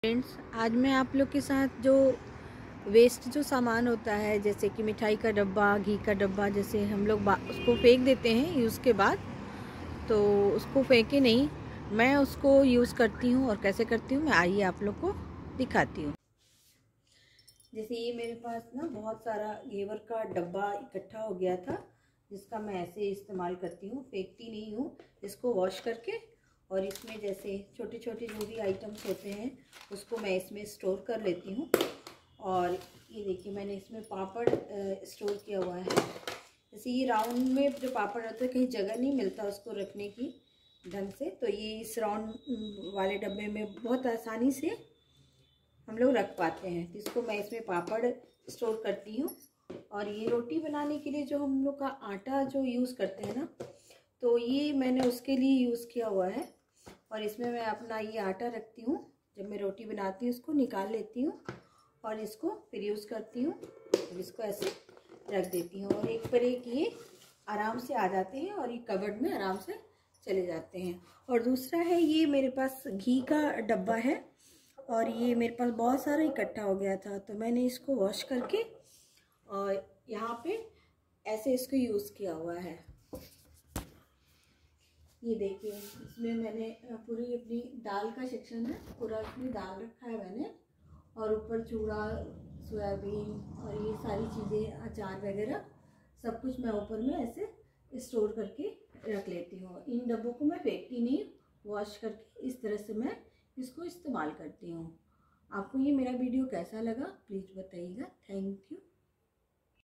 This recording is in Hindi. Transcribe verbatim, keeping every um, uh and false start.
फ्रेंड्स, आज मैं आप लोग के साथ जो वेस्ट जो सामान होता है, जैसे कि मिठाई का डब्बा, घी का डब्बा, जैसे हम लोग उसको फेंक देते हैं यूज़ के बाद, तो उसको फेंके नहीं, मैं उसको यूज़ करती हूँ। और कैसे करती हूँ मैं आइए आप लोग को दिखाती हूँ। जैसे ये मेरे पास ना बहुत सारा घेवर का डब्बा इकट्ठा हो गया था, जिसका मैं ऐसे इस्तेमाल करती हूँ, फेंकती नहीं हूँ। इसको वॉश करके और इसमें जैसे छोटे छोटे जो भी आइटम्स होते हैं उसको मैं इसमें स्टोर कर लेती हूँ। और ये देखिए मैंने इसमें पापड़ स्टोर किया हुआ है। जैसे ये राउंड में जो पापड़ होता है कहीं जगह नहीं मिलता उसको रखने की ढंग से, तो ये इस राउंड वाले डब्बे में बहुत आसानी से हम लोग रख पाते हैं। तो इसको मैं इसमें पापड़ स्टोर करती हूँ। और ये रोटी बनाने के लिए जो हम लोग का आटा जो यूज़ करते हैं ना, तो ये मैंने उसके लिए यूज़ किया हुआ है। और इसमें मैं अपना ये आटा रखती हूँ, जब मैं रोटी बनाती हूँ इसको निकाल लेती हूँ और इसको फिर यूज़ करती हूँ। और इसको ऐसे रख देती हूँ और एक पर एक ये आराम से आ जाते हैं और ये कबर्ड में आराम से चले जाते हैं। और दूसरा है, ये मेरे पास घी का डब्बा है और ये मेरे पास बहुत सारा इकट्ठा हो गया था, तो मैंने इसको वॉश करके और यहाँ पे ऐसे इसको यूज़ किया हुआ है। ये देखिए इसमें मैंने पूरी अपनी दाल का सेक्शन है, पूरा इसमें दाल रखा है मैंने, और ऊपर चूड़ा, सोयाबीन और ये सारी चीज़ें, अचार वगैरह सब कुछ मैं ऊपर में ऐसे स्टोर करके रख लेती हूँ। इन डब्बों को मैं फेंकती नहीं, वॉश करके इस तरह से मैं इसको इस्तेमाल करती हूँ। आपको ये मेरा वीडियो कैसा लगा प्लीज़ बताइएगा। Thank you.